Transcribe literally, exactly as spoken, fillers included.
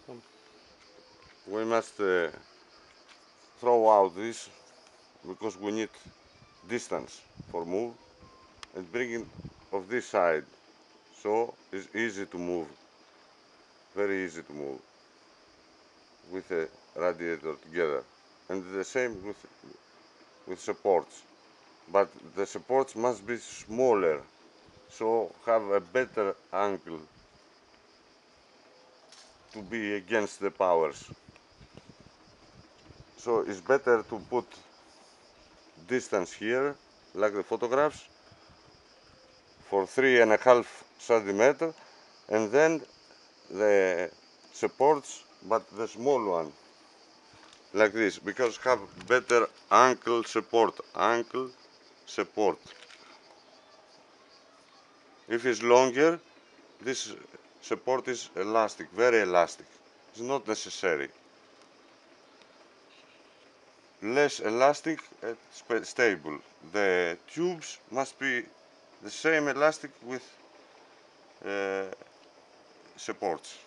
We must uh, throw out this because we need distance for move and bring it of this side, so it's easy to move, very easy to move with a radiator together, and the same with with supports, but the supports must be smaller, so have a better angle to be against the powers. So it's better to put distance here, like the photographs, for three and a half centimeter, and then the supports, but the small one, like this, because have better ankle support, ankle support. If it's longer, this support is elastic, very elastic. It's not necessary. Less elastic and stable. The tubes must be the same elastic with uh, supports.